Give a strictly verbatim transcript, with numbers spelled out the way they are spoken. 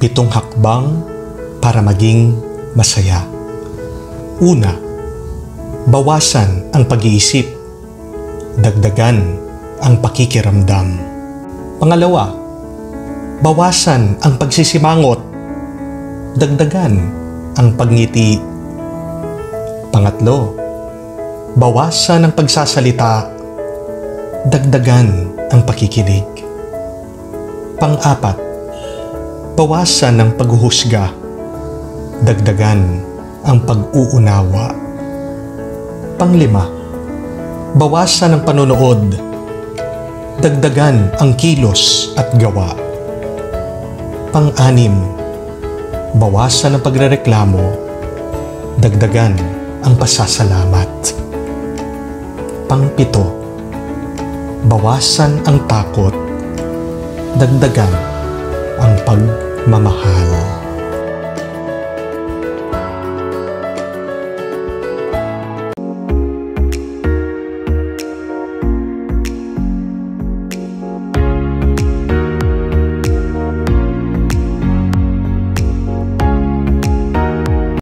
Pitong hakbang para maging masaya. Una, bawasan ang pag-iisip. Dagdagan ang pakikiramdam. Pangalawa, bawasan ang pagsisimangot. Dagdagan ang pagngiti. Pangatlo, bawasan ang pagsasalita. Dagdagan ang pakikinig. Pang-apat, bawasan ang paghuhusga. Dagdagan ang pag-uunawa. Panglima, bawasan ang panonood. Dagdagan ang kilos at gawa. Pang-anim, bawasan ang pagrereklamo. Dagdagan ang pasasalamat. Pang-pito, bawasan ang takot. Dagdagan ang pagmamahal.